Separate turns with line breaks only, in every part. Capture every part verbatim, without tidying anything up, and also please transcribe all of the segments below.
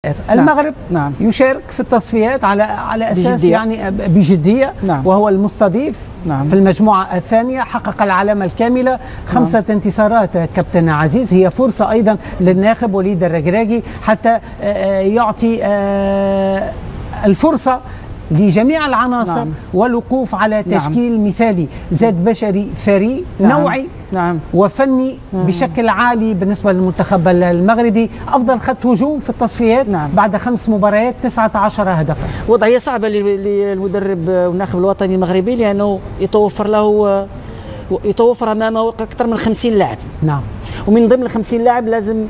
الجزائر. نعم. المغرب نعم. يشارك في التصفيات على على اساس بجدية. يعني بجديه. نعم. وهو المستضيف. نعم. في المجموعه الثانيه حقق العلامه الكامله، خمسه نعم. انتصارات كابتن عزيز. هي فرصه ايضا للناخب وليد الركراكي حتى يعطي الفرصه لجميع العناصر. نعم. والوقوف على تشكيل نعم. مثالي، زاد بشري ثري. نعم. نوعي نعم. وفني نعم. بشكل عالي بالنسبة للمنتخب المغربي. أفضل خط هجوم في التصفيات. نعم. بعد خمس مباريات تسعة عشر هدفا.
وضعية صعبة للمدرب والناخب الوطني المغربي، لأنه يتوفر له يتوفر أمامه أكثر من خمسين لاعب.
نعم.
ومن ضمن ال خمسين لاعب لازم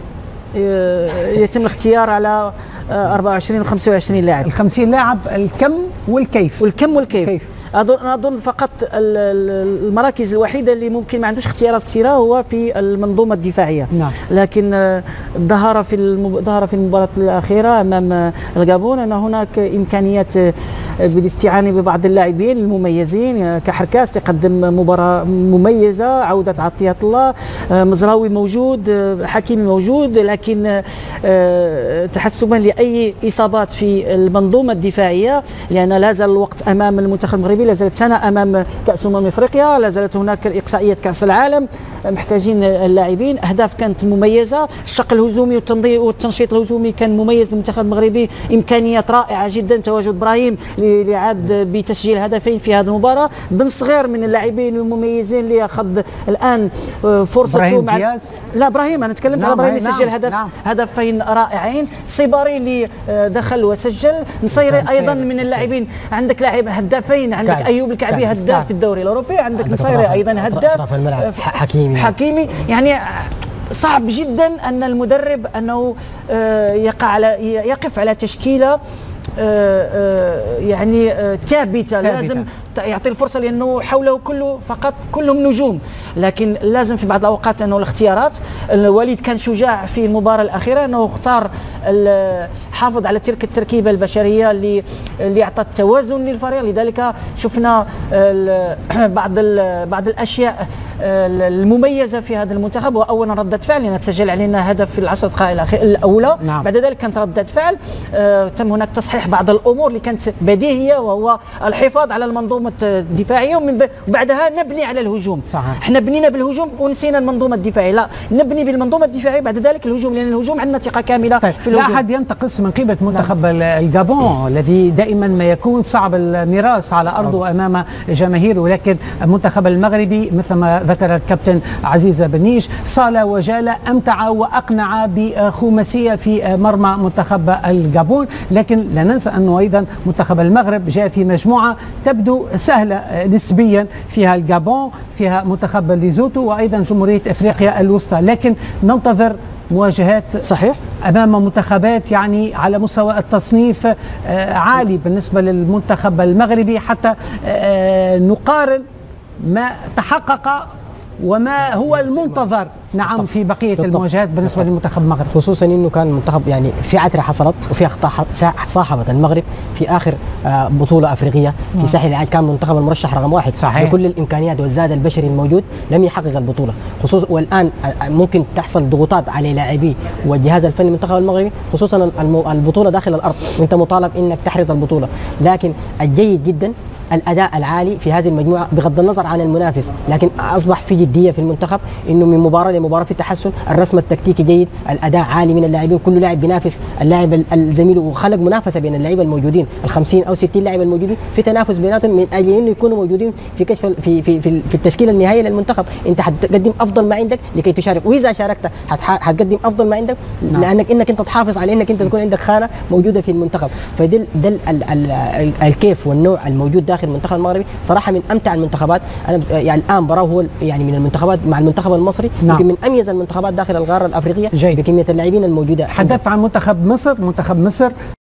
يتم الاختيار على أربعة وعشرين و خمسة وعشرين لاعب.
ال خمسين لاعب الكم والكيف.
والكم والكيف. كيف. اظن اظن فقط المراكز الوحيده اللي ممكن ما عندوش اختيارات كثيره هو في المنظومه الدفاعيه. نعم. لكن ظهر في ظهر في المباراه الاخيره امام الغابون ان هناك امكانيات بالاستعانه ببعض اللاعبين المميزين كحركاس تقدم مباراه مميزه، عوده عطيه الله، مزراوي موجود، حكيمي موجود، لكن تحسبا لاي اصابات في المنظومه الدفاعيه، لان لا زال الوقت امام المنتخب المغربي، لا زالت سنه امام كاس امم افريقيا، لا زالت هناك الاقصائيه كاس العالم، محتاجين اللاعبين. اهداف كانت مميزه، الشق الهجومي والتنظيم والتنشيط الهجومي كان مميز للمنتخب المغربي، امكانيات رائعه جدا، تواجد ابراهيم اللي عاد بتسجيل هدفين في هذه المباراه، بن صغير من اللاعبين المميزين اللي اخذ الان فرصته
مع دياز.
لا ابراهيم، انا تكلمت على ابراهيم اللي سجل هدف. نعم. هدفين رائعين، صيباري اللي دخل وسجل، نصيري ايضا من اللاعبين، عندك لاعب هدافين، عندك كعب. ايوب الكعبي هداف في الدوري الاوروبي، عندك نصيري ايضا هداف،
حكيمي
حكيمي يعني صعب جدا ان المدرب انه يقع على يقف على تشكيله يعني ثابته، لازم يعطي الفرصه لانه حوله كله فقط كلهم نجوم، لكن لازم في بعض الاوقات انه الاختيارات. الوليد كان شجاع في المباراه الاخيره انه اختار حافظ على تلك التركيبه البشريه اللي اللي اعطت توازن للفريق، لذلك شفنا بعض بعض الاشياء المميزه في هذا المنتخب. واولا رده فعل، لان تسجل علينا هدف في العشر دقائق الاولى. نعم. بعد ذلك كانت رده فعل، تم هناك تصحيح بعض الامور اللي كانت بديهيه، وهو الحفاظ على المنظومه الدفاعيه، ومن بعدها نبني على الهجوم. صحيح. احنا بنينا بالهجوم ونسينا المنظومه الدفاعيه، لا نبني بالمنظومه الدفاعيه بعد ذلك الهجوم، لان الهجوم عندنا ثقه كامله. طيب. في الهجوم.
لا احد ينتقص من قيمه منتخب الغابون الذي دائما ما يكون صعب الميراث على ارضه امام جماهيره، ولكن المنتخب المغربي مثل ما ذكر الكابتن عزيز بنيش صال وجال، امتع واقنع بخماسيه في مرمى منتخب الغابون. لكن لا ننسى انه ايضا منتخب المغرب جاء في مجموعه تبدو سهله نسبيا، فيها الغابون، فيها منتخب ليزوتو، وايضا جمهوريه افريقيا الوسطى، لكن ننتظر مواجهات
صحيح
امام منتخبات يعني على مستوى التصنيف عالي بالنسبه للمنتخب المغربي، حتى نقارن ما تحقق وما هو المنتظر. نعم، في بقيه بالطبع. المواجهات بالنسبه للمنتخب المغرب،
خصوصا انه كان منتخب يعني في عثره حصلت وفي اخطاء صاحبت المغرب في اخر بطوله افريقيه في ساحل العاج، كان منتخب المرشح رقم واحد. صحيح. بكل الامكانيات والزاد البشري الموجود لم يحقق البطوله، خصوصا والان ممكن تحصل ضغوطات على لاعبيه والجهاز الفني للمنتخب المغربي، خصوصا البطوله داخل الارض وانت مطالب انك تحرز البطوله. لكن الجيد جدا الاداء العالي في هذه المجموعه بغض النظر عن المنافس، لكن اصبح في جديه في المنتخب، انه من مباراه لمباراه في تحسن، الرسم التكتيكي جيد، الاداء عالي من اللاعبين، كل لاعب بينافس اللاعب الزميل، وخلق منافسه بين اللعيبه الموجودين، ال خمسين او ستين لاعب الموجودين في تنافس بيناتهم من اجل انه يكونوا موجودين في كشف في في في, في التشكيله النهائيه للمنتخب. انت حتقدم افضل ما عندك لكي تشارك، واذا شاركت حتقدم افضل ما عندك لانك انك انت تحافظ على انك انت تكون عندك خانه موجوده في المنتخب. فده ده الكيف والنوع الموجود داخل المنتخب المغربي صراحه من امتع المنتخبات. انا يعني الان براه هو يعني من المنتخبات مع المنتخب المصري يمكن نعم. من اميز المنتخبات داخل القاره الافريقيه بكميه اللاعبين الموجوده.
حدث عن منتخب مصر، منتخب مصر